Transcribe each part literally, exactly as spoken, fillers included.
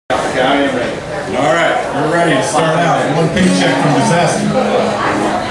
All right, we're ready to start out. One paycheck from disaster.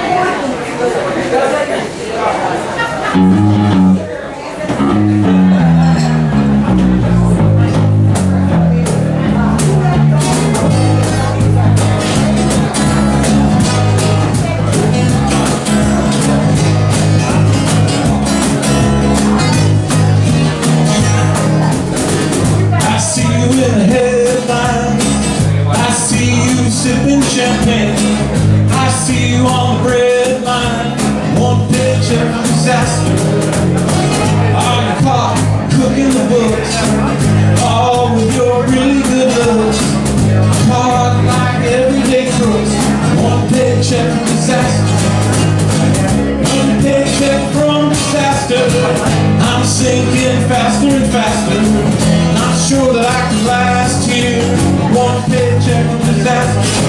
Sipping champagne, I see you on the bread line. One paycheck from disaster. On your clock, cooking the books, all with your really good looks. Hard like everyday crooks. One paycheck from disaster. One paycheck from disaster. I'm sinking faster and faster. Not sure that I can last here. One paycheck from disaster.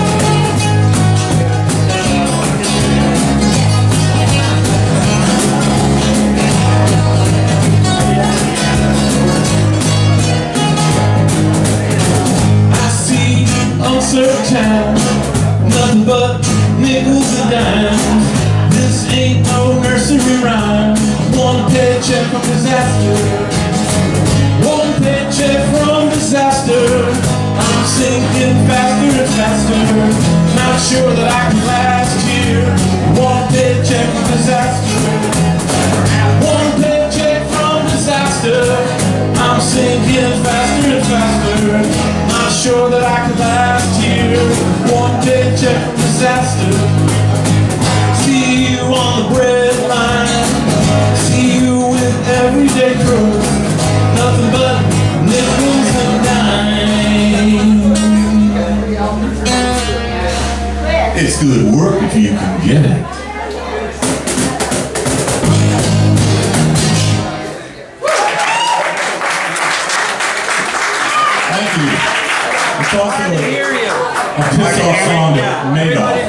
Town, nothing but nickels and dimes. This ain't no nursery rhyme. One paycheck from disaster. One paycheck from disaster. I'm sinking faster and faster. Not sure that I can last here. One paycheck from disaster. One paycheck from disaster. I'm sinking faster and faster. Not sure that I can last here. One paycheck from disaster. See you on the bread line. See you with everyday crooks. Nothing but nickels and dimes. It's good work if you can get it. Thank you. It's also a, a piss-off song that made off.